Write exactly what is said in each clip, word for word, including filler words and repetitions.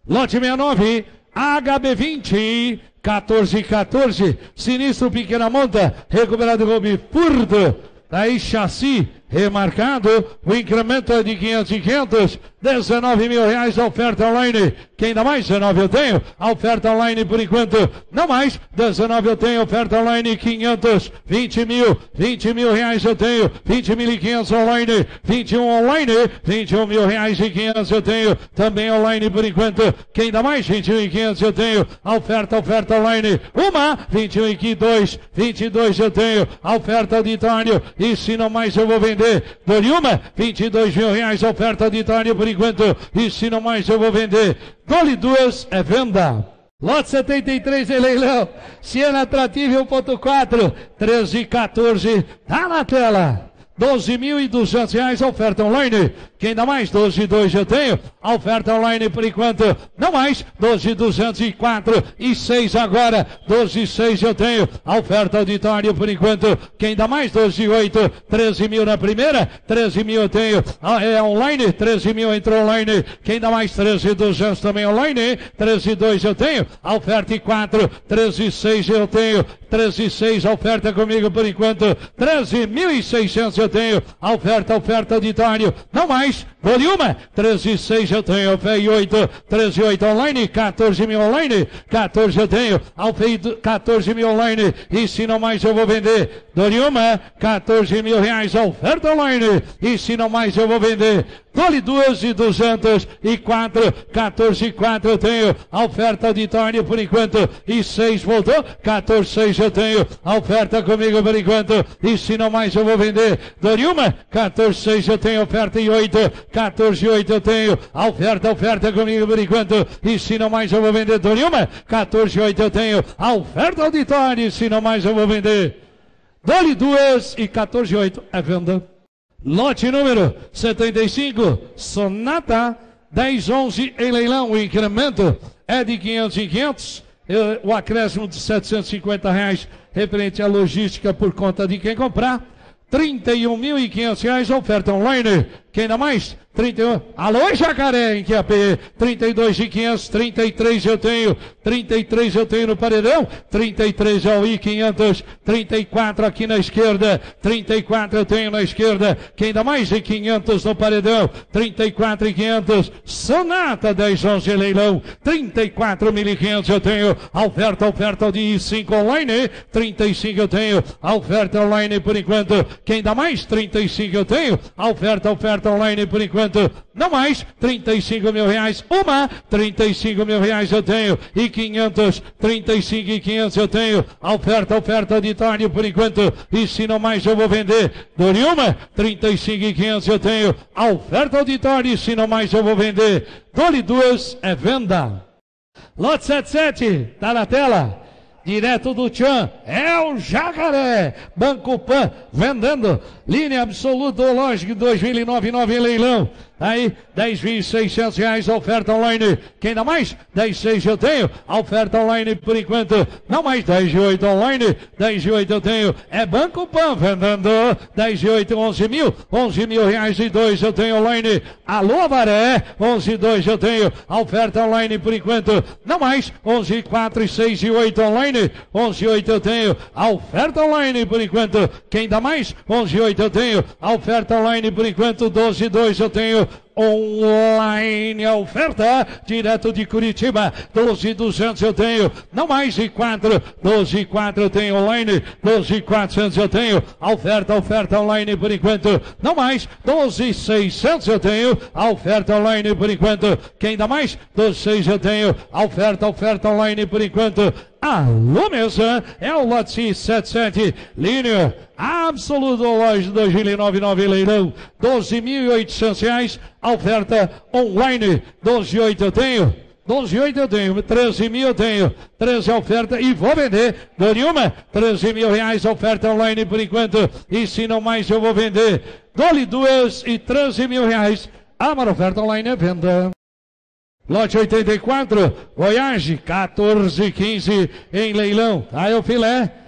Lote sessenta e nove, H B vinte, quatorze quatorze, Sinistro Pequena Monta, recuperado Gobi Furto, daí chassi remarcado, o incremento é de quinhentos e quinhentos, dezenove mil reais a oferta online. Quem dá mais? dezenove eu tenho, a oferta online por enquanto, não mais, dezenove eu tenho, oferta online quinhentos, vinte mil, vinte mil reais eu tenho, vinte mil e quinhentos online, vinte e um online, vinte e um mil reais e quinhentos eu tenho, também online por enquanto. Quem dá mais? vinte e um e quinhentos eu tenho, a oferta, oferta online, uma, vinte e um e dois, vinte e dois eu tenho, a oferta auditório, e se não mais eu vou vender. Dou-lhe uma, vinte e dois mil reais a oferta auditório por enquanto, e se não mais eu vou vender. Dou-lhe duas, é venda. Lote setenta e três em leilão, Siena Atrativa um ponto quatro, treze e quatorze, tá na tela. doze mil e duzentos reais a oferta online. Quem dá mais? doze e dois eu tenho. A oferta online por enquanto. Não mais. doze e duzentos e quatro e seis agora. doze e seis eu tenho. A oferta auditório por enquanto. Quem dá mais? doze e oito. treze mil na primeira. treze mil eu tenho. Ah, é online. treze mil entrou online. Quem dá mais? treze e duzentos também online. treze e dois eu tenho. A oferta e quatro. treze e seis eu tenho. treze e seis a oferta comigo por enquanto. treze mil e seiscentos eu tenho. A oferta, oferta auditório. Não mais. Dou-lhe uma. treze e seis eu tenho. Fé e oito. treze e oito online. quatorze mil online. quatorze eu tenho. Alfeito quatorze mil online. E se não mais eu vou vender. Dou-lhe uma. quatorze mil reais a oferta online. E se não mais eu vou vender. Dou-lhe duas e duzentos e quatro. quatorze e quatro eu tenho. A oferta auditório por enquanto. E seis voltou. quatorze e seis eu tenho. A oferta comigo por enquanto. E se não mais eu vou vender. Dou-lhe uma. quatorze e seis eu tenho. Oferta e oito. quatorze e oito eu tenho. A oferta, oferta comigo por enquanto. E se não mais eu vou vender. Dou-lhe uma. quatorze e oito eu tenho. A oferta auditório. E se não mais eu vou vender. Dou-lhe duas e quatorze e oito é venda. Lote número setenta e cinco, Sonata dez onze em leilão. O incremento é de quinhentos e quinhentos. O acréscimo de setecentos e cinquenta reais referente à logística por conta de quem comprar. trinta e um mil e quinhentos reais oferta online. Quem dá mais? trinta e um. Alô, Jacaré, em Q A P. trinta e dois mil e quinhentos, trinta e três eu tenho. trinta e três eu tenho no paredão. trinta e três é o I quinhentos. trinta e quatro aqui na esquerda. trinta e quatro eu tenho na esquerda. Quem dá mais? E quinhentos no paredão. trinta e quatro e quinhentos. Sonata dez onze leilão. trinta e quatro mil e quinhentos eu tenho. A oferta, oferta de I cinco online. trinta e cinco eu tenho. A oferta online por enquanto. Quem dá mais? trinta e cinco eu tenho. A oferta, oferta online por enquanto. Não mais, trinta e cinco mil reais, uma, trinta e cinco mil reais eu tenho, e quinhentos, trinta e cinco e quinhentos eu tenho, a oferta, oferta auditório por enquanto, e se não mais eu vou vender, dou-lhe uma, trinta e cinco e quinhentos eu tenho, a oferta auditório, e se não mais eu vou vender, dou-lhe duas, é venda. Lote setenta e sete, tá na tela. Direto do Tchan, é o Jacaré, Banco Pan, vendendo, linha absoluta lógico dois mil e nove, nove em leilão, aí dez mil e seiscentos reais a oferta online, quem dá mais? dez e seis eu tenho, a oferta online por enquanto, não mais, dez e oito online, dez e oito eu tenho, é Banco Pan, vendendo, dez e oito, onze mil, onze mil reais e dois eu tenho online, alô Avaré, onze e dois eu tenho, a oferta online por enquanto, não mais, onze e quatro e seis e oito online, onze e oito eu tenho, a oferta online por enquanto, quem dá mais? onze e oito eu tenho, a oferta online por enquanto, doze e dois eu tenho, online a oferta, direto de Curitiba, doze e duzentos eu tenho, não mais e quatro, doze e quatro eu tenho online, doze e quatrocentos eu tenho, a oferta, oferta online por enquanto, não mais, doze e seiscentos eu tenho, a oferta online por enquanto, quem dá mais? doze e seis eu tenho, a oferta, oferta online por enquanto, alô mesa, é o lote setenta e sete, linha absoluto loja dois mil e nove, nove leilão, doze mil e oitocentos reais, a oferta online, doze e oito eu tenho, doze e oito eu tenho, treze mil eu tenho, treze a oferta e vou vender, dou uma, treze mil reais a oferta online por enquanto, e se não mais eu vou vender, dou-lhe duas e treze mil reais, a maior oferta online é venda. Lote oitenta e quatro, Voyage, quatorze e quinze em leilão, aí o filé.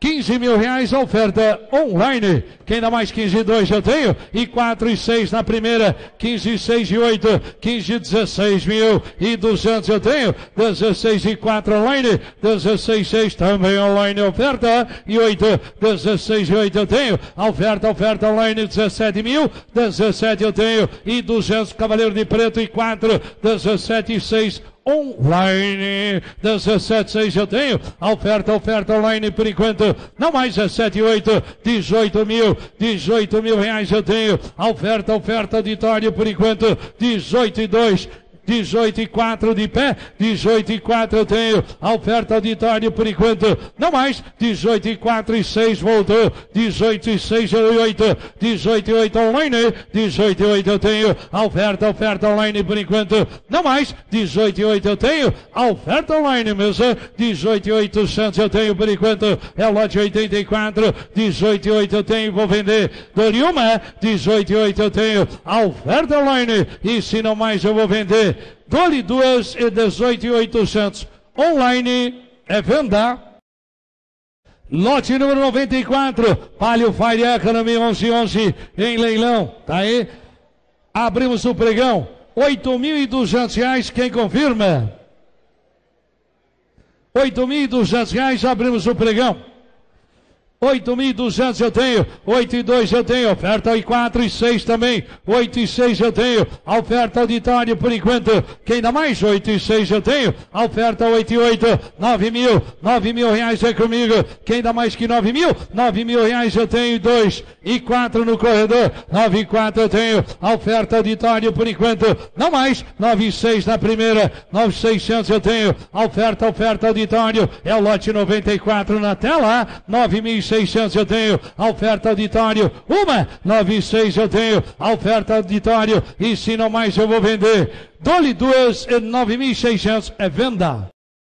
quinze mil reais, oferta online. Quem dá mais quinze e dois eu tenho, e quatro e seis na primeira, quinze e seis e oito, quinze e dezesseis mil e duzentos eu tenho, dezesseis e quatro online, dezesseis e seis também online, oferta, e oito, dezesseis e oito eu tenho, oferta, oferta online, dezessete mil, dezessete eu tenho, e duzentos, Cavaleiro de Preto, e quatro, dezessete e seis online, dezessete e seis eu tenho, oferta, oferta online por enquanto, não mais, dezessete e oito, dezoito mil, dezoito mil reais eu tenho, oferta, oferta auditório por enquanto, dezoito e dois, dezoito e quatro de pé, dezoito e quatro eu tenho, a oferta auditório por enquanto, não mais, dezoito e quatro e seis voltou, dezoito e seis e oito, dezoito e oito online, dezoito e oito eu tenho, a oferta, oferta online por enquanto, não mais, dezoito e oito eu tenho, a oferta online mesa, dezoito e oitocentos eu tenho por enquanto, é o lote oitenta e quatro, dezoito e oito eu tenho, vou vender, dou-lhe uma, dezoito e oito eu tenho, a oferta online, e se não mais eu vou vender, dou-lhe duas e dezoito e oitocentos. Online é venda. Lote número noventa e quatro. Palio Fire Economy onze onze em leilão. Tá aí? Abrimos o pregão. oito mil e duzentos reais. Quem confirma? oito mil e duzentos reais. Abrimos o pregão. oito mil e duzentos eu tenho, oito e dois eu tenho, oferta e quatro e seis também, oito e seis eu tenho, a oferta auditório por enquanto, quem dá mais? oito e seis eu tenho, a oferta oito e oito, nove mil, nove mil reais é comigo, quem dá mais que nove mil? nove mil reais eu tenho, dois e quatro no corredor, nove e quatro eu tenho, a oferta auditório por enquanto, não mais, nove e seis na primeira, nove e seiscentos eu tenho, a oferta, oferta auditório, é o lote noventa e quatro na tela, nove mil e seiscentos eu tenho, a oferta auditório, uma, nove e seis eu tenho, a oferta auditório, e se não mais eu vou vender, dou-lhe duas, nove mil e seiscentos é venda.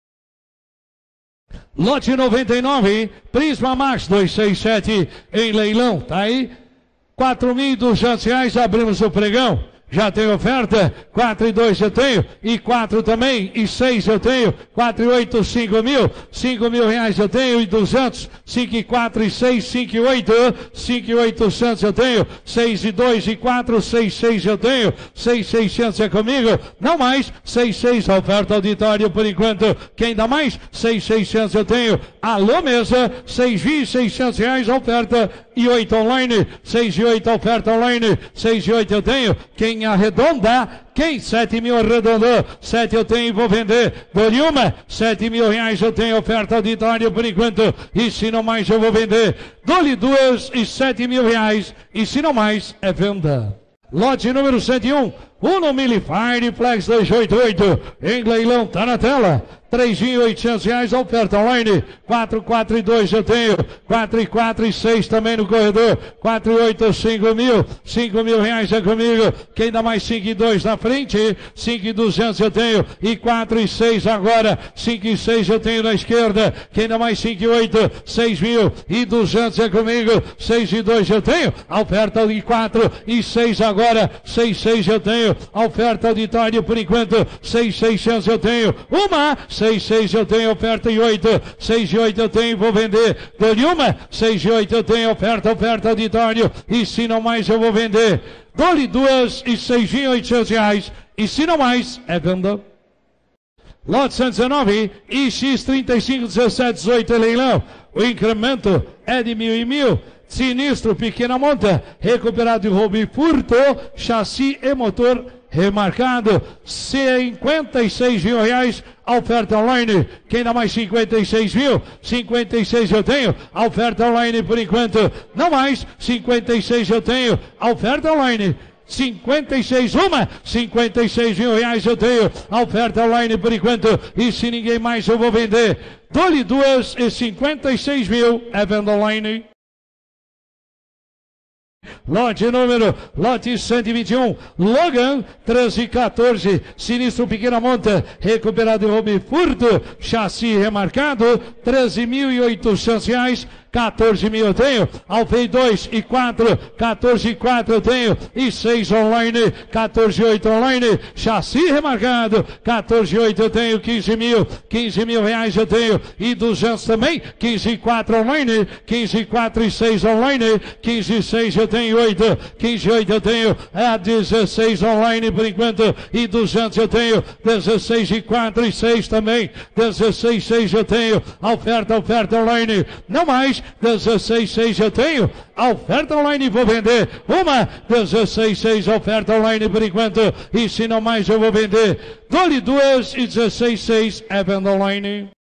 Lote noventa e nove, Prisma Max duzentos e sessenta e sete em leilão, tá aí? quatro mil e duzentos reais, abrimos o pregão. Já tem oferta, quatro e dois eu tenho, e quatro também, e seis eu tenho, quatro e oito, cinco mil, cinco mil reais eu tenho, e duzentos, cinco e quatro e seis, cinco e oito, cinco e oitocentos eu tenho, seis e dois e quatro, seis e seis eu tenho, seis e seiscentos é comigo, não mais, seis e seis, oferta auditório por enquanto, quem dá mais? seis e seiscentos eu tenho, alô mesa, seis mil e seiscentos reais, oferta, e oito online, seis e oito, oferta online, seis e oito eu tenho, quem arredonda, quem? sete mil arredondou, sete eu tenho e vou vender, dou-lhe uma, sete mil reais eu tenho, oferta auditório por enquanto, e se não mais eu vou vender, dou-lhe duas e sete mil reais, e se não mais é venda. Lote número cento e um, Uno Milifire Flex duzentos e oitenta e oito, em leilão, tá na tela, três mil e oitocentos reais, oferta online, quatro, quatro e dois eu tenho, quatro e quatro e seis também no corredor, quatro e oito, cinco mil, cinco mil reais é comigo, quem dá mais cinco e dois na frente, cinco e duzentos eu tenho, e quatro e seis agora, cinco e seis eu tenho na esquerda, quem dá mais cinco e oito, seis mil e duzentos é comigo, seis e dois eu tenho, a oferta de quatro e seis agora, seis e seis eu tenho, a oferta auditório por enquanto, seis e seiscentos eu tenho, uma, seis e seis eu tenho, oferta e oito, seis e oito eu tenho, vou vender, dou-lhe uma, seis e oito eu tenho, oferta, oferta auditório, e se não mais eu vou vender, dou-lhe duas e seis mil e oitocentos reais, e se não mais é venda. Lote cento e dezenove, I X trinta e cinco, dezessete, dezoito é leilão, o incremento é de mil e mil, sinistro, pequena monta, recuperado de roubo e furto, chassi e motor remarcado, cinquenta e seis mil reais, a oferta online, quem dá mais cinquenta e seis mil, cinquenta e seis eu tenho, a oferta online por enquanto, não mais, cinquenta e seis eu tenho, a oferta online, cinquenta e seis, uma, cinquenta e seis mil reais eu tenho, a oferta online por enquanto, e se ninguém mais eu vou vender, dou-lhe duas e cinquenta e seis mil, é venda online. Lote número, lote cento e vinte e um, Logan, treze e quatorze, sinistro pequena monta, recuperado de roubo e furto, chassi remarcado, treze mil e oitocentos reais, quatorze mil eu tenho. Alfei dois e quatro, quatorze e quatro eu tenho. E seis online, quatorze e oito online. Chassi remarcado, quatorze e oito eu tenho. quinze mil, quinze mil reais eu tenho. E duzentos também, quinze e quatro online, quinze e quatro e seis online. quinze e seis eu tenho oito, quinze e oito eu tenho. É dezesseis online por enquanto. E duzentos eu tenho. dezesseis e quatro e seis também. dezesseis e seis eu tenho. Oferta, oferta online. Não mais. dezesseis e seis eu tenho. A oferta online vou vender. Uma. dezesseis e seis oferta online por enquanto. E se não mais eu vou vender. Dole duas e dezesseis e seis é venda online.